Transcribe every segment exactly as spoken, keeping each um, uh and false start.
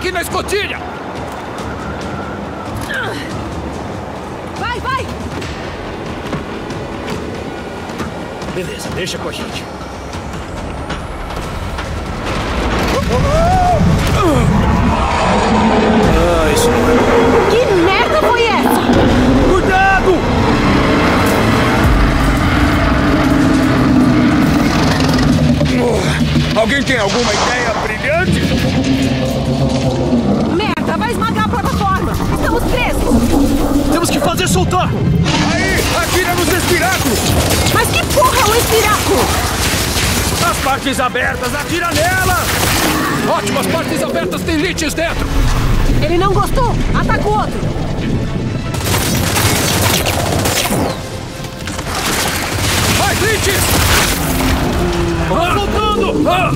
aqui na escotilha! Vai, vai! Beleza, deixa com a gente. Ah, isso não é... Que merda foi essa? Cuidado! Alguém tem alguma ideia brilhante? Merda, vai esmagar a plataforma! Estamos presos! Temos que fazer soltar! Aí, atira nos espiráculos! Mas que porra é um espiráculo? As partes abertas, atira nelas! Ótimo, as partes abertas têm liches dentro! Ele não gostou! Ataca o outro! Mais liches! Tá soltando! Ah!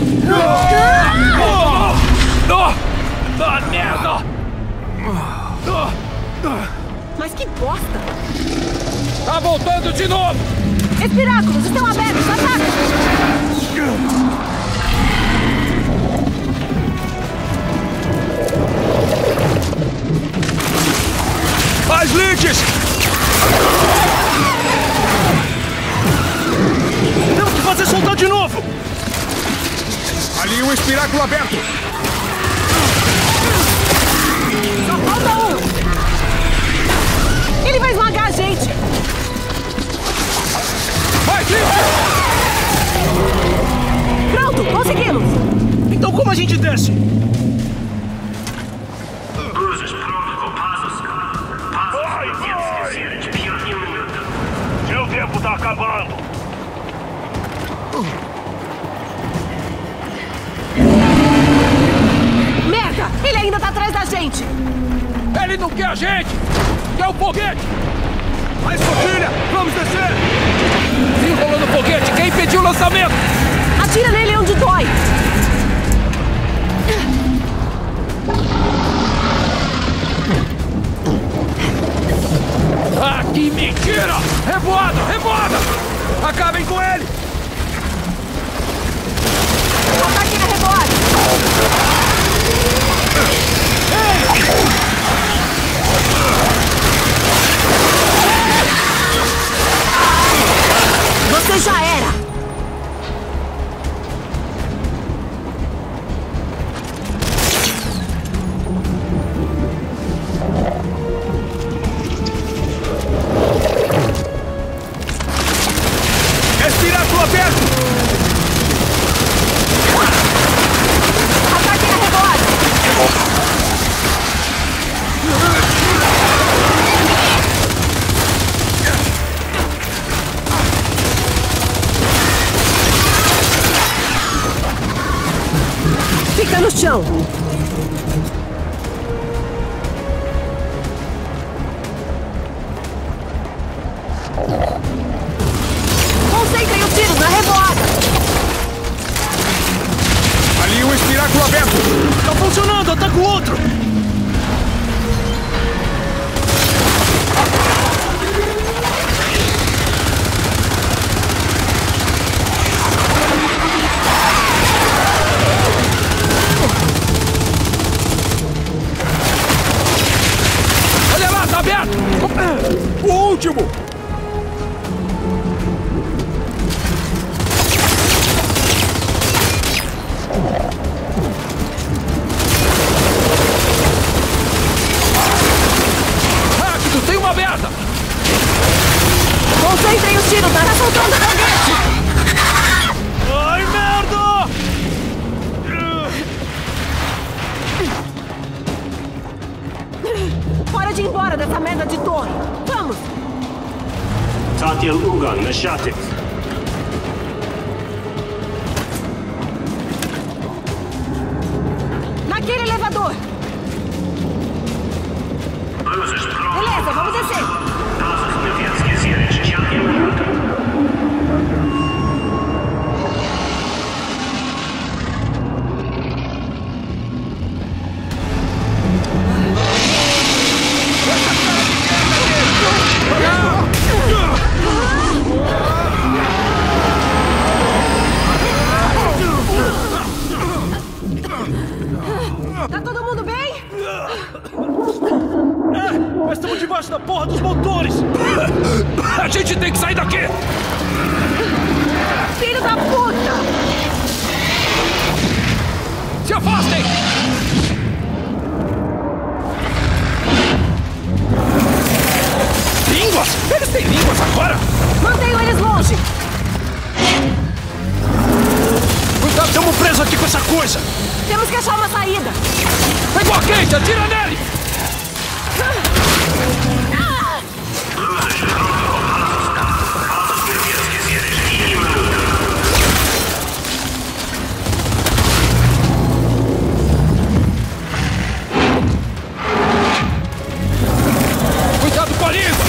Ah! Ah! Ah, merda! Ah! Mas que bosta! Tá voltando de novo! Espiráculos estão abertos! Ataca! Mais liches! Temos que fazer soltar de novo! Ali um espiráculo aberto! Só falta um! Ele vai esmagar a gente! Mais liches! Pronto, conseguimos! Então como a gente desce? Seu tempo tá acabando. Merda! Ele ainda tá atrás da gente! Ele não quer a gente! Quer o foguete! A escotilha! Vamos descer! Desenrolando o foguete! Quem impediu o lançamento? Atira nele onde dói! Ah, que mentira! Revoada! Revoada! Acabem com ele! Ataque na revoada! Você já era! Espiráculo aberto! Ataque na revoada! Fica no chão! Concentrem os tiros na revoada! Ali um espiráculo aberto! Tá funcionando! Ataca o outro! Olha lá, tá aberto! O último! Rápido, tem uma aberta! Concentrem os tiros, tá soltando o foguete! Ai, merda! Hora de ir embora dessa merda de torre! Vamos! Tatil Ugan na Shatik. Naquele elevador! Beleza, vamos descer! coisa! Temos que achar uma saída! Pegou a Kate! Atira nele! Cuidado com a língua!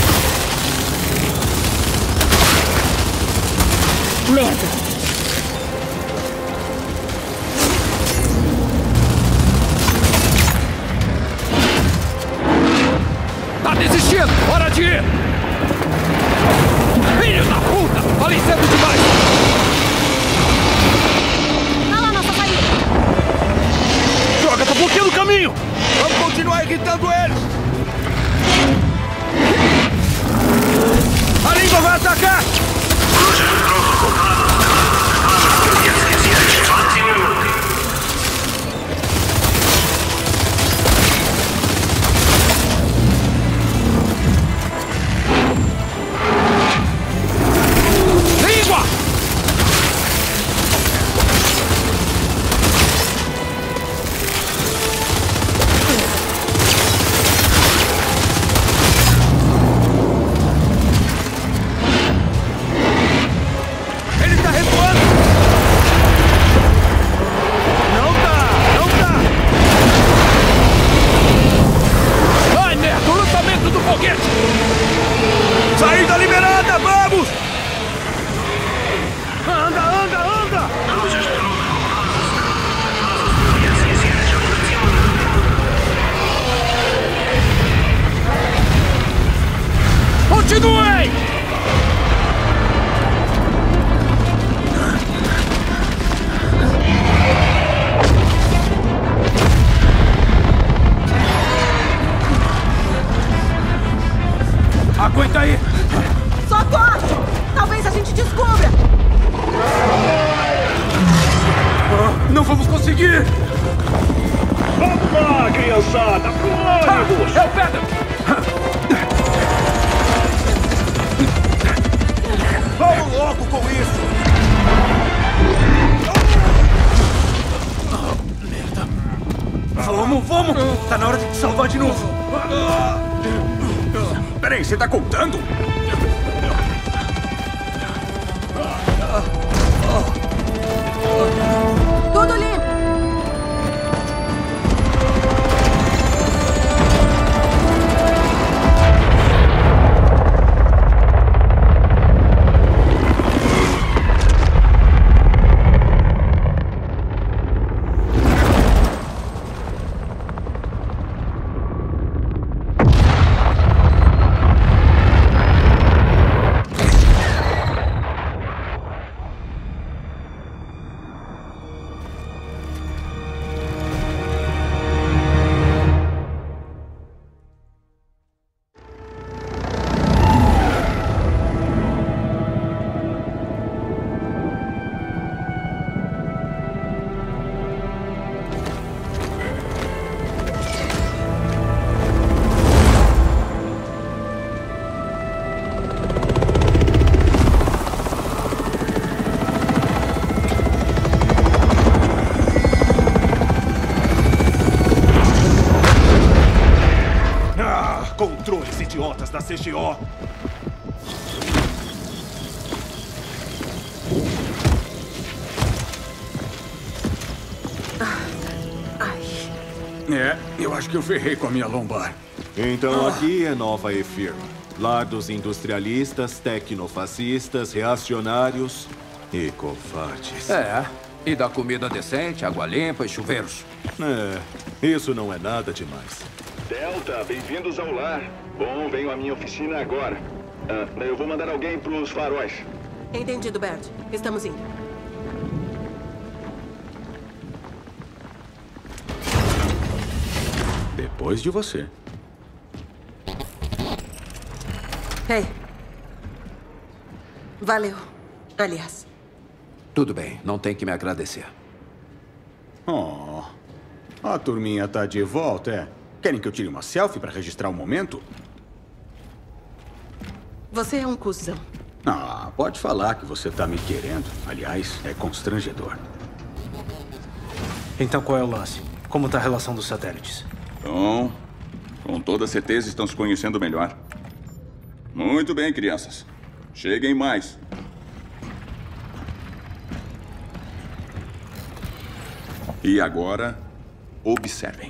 Merda! Tá desistindo! Hora de ir! Filho da puta! Falei cedo demais! Tá lá nossa saída! Droga, tá bloqueando o caminho! Vamos continuar irritando eles! A língua vai atacar! Língua! Ele tá recuando! Não tá! Não tá! Vai, merda! O lutamento do foguete! Saída liberada! Vamos! Anda, anda, anda! Continuem! Aguenta aí! Socorro! Talvez a gente descubra! Ah, não vamos conseguir! Vamos lá, criançada! Pro ônibus! É o Pedro! Vamos logo com isso! Vamos, vamos! Tá na hora de te salvar de novo! Peraí, você tá contando? Tudo limpo! Controles idiotas da C G O! É, eu acho que eu ferrei com a minha lombar. Então aqui é Nova Efirma. Lar dos industrialistas, tecnofascistas, reacionários e covardes. É, e dá comida decente, água limpa e chuveiros. É, isso não é nada demais. Delta, bem-vindos ao lar. Bom, venham à minha oficina agora. Ah, eu vou mandar alguém pros faróis. Entendido, Bert. Estamos indo. Depois de você. Ei. Valeu. Aliás. Tudo bem, não tem que me agradecer. Oh, a turminha tá de volta, é? Querem que eu tire uma selfie pra registrar o momento? Você é um cuzão. Ah, pode falar que você tá me querendo. Aliás, é constrangedor. Então qual é o lance? Como tá a relação dos satélites? Bom, com toda certeza estão se conhecendo melhor. Muito bem, crianças. Cheguem mais. E agora, observem.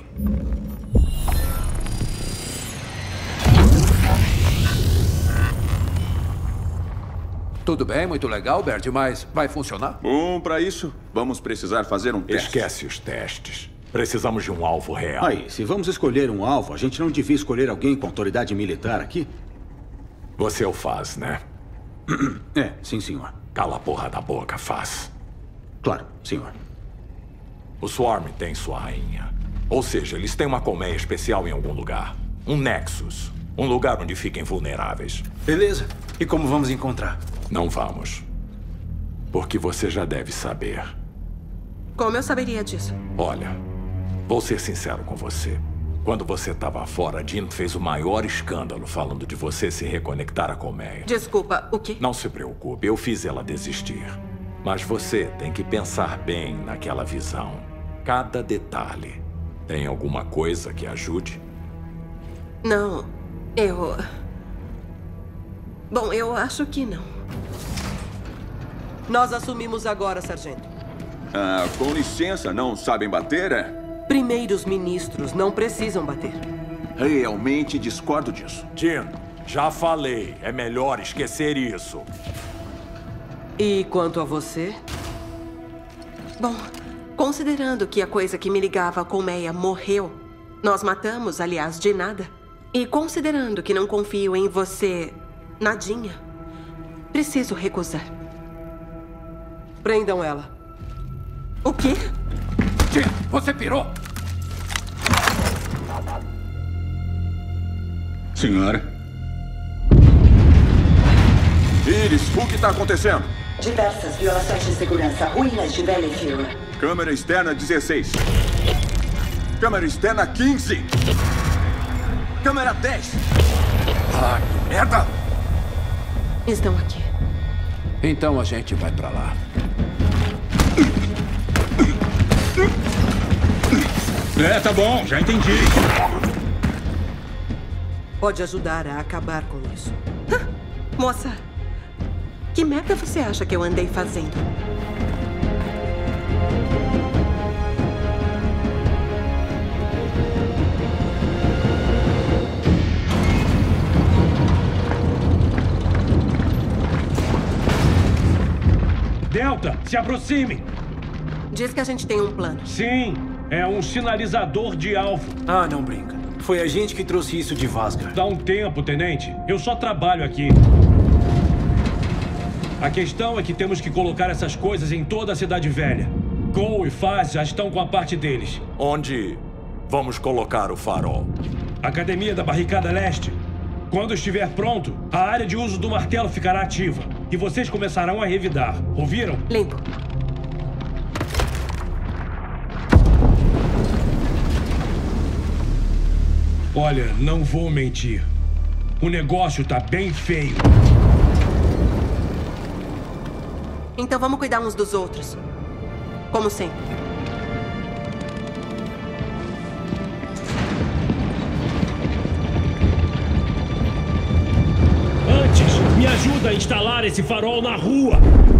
Tudo bem, muito legal, Bert, mas vai funcionar? Bom, para isso, vamos precisar fazer um teste. Esquece os testes. Precisamos de um alvo real. Aí, se vamos escolher um alvo, a gente não devia escolher alguém com autoridade militar aqui? Você o faz, né? É, sim, senhor. Cala a porra da boca, faz. Claro, senhor. O Swarm tem sua rainha. Ou seja, eles têm uma colmeia especial em algum lugar. Um Nexus. Um lugar onde fiquem vulneráveis. Beleza. E como vamos encontrar? Não vamos. Porque você já deve saber. Como eu saberia disso? Olha, vou ser sincero com você. Quando você estava fora, Jean fez o maior escândalo falando de você se reconectar à colmeia. Desculpa, o quê? Não se preocupe, eu fiz ela desistir. Mas você tem que pensar bem naquela visão. Cada detalhe. Tem alguma coisa que ajude? Não, eu... Bom, eu acho que não. Nós assumimos agora, sargento. Ah, com licença, não sabem bater, é? Primeiros ministros não precisam bater. Realmente discordo disso. Jean, já falei. É melhor esquecer isso. E quanto a você? Bom, considerando que a coisa que me ligava à colmeia morreu, nós matamos, aliás, de nada. E considerando que não confio em você, nadinha, preciso recusar. Prendam ela. O quê? Jean, você pirou? Senhora? Iris, o que está acontecendo? Diversas violações de segurança, ruínas de Valleyfield. Câmera externa dezesseis. Câmera externa quinze. Câmera dez. Ah, que merda! Estão aqui. Então a gente vai pra lá. É, tá bom, já entendi. Pode ajudar a acabar com isso. Ah, moça, que merda você acha que eu andei fazendo? Delta, se aproxime! Diz que a gente tem um plano. Sim, é um sinalizador de alvo. Ah, não brinca. Foi a gente que trouxe isso de Vasgar. Dá um tempo, tenente. Eu só trabalho aqui. A questão é que temos que colocar essas coisas em toda a Cidade Velha. Cole e Faz já estão com a parte deles. Onde vamos colocar o farol? Academia da Barricada Leste. Quando estiver pronto, a área de uso do martelo ficará ativa. E vocês começarão a revidar. Ouviram? Limpo. Olha, não vou mentir. O negócio tá bem feio. Então vamos cuidar uns dos outros. Como sempre. Antes, me ajuda a instalar esse farol na rua.